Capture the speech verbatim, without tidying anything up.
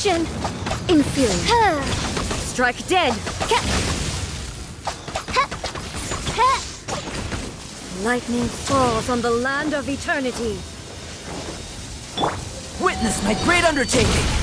Destruction! Inferior. Strike dead! Lightning falls on the land of eternity. Witness my great undertaking!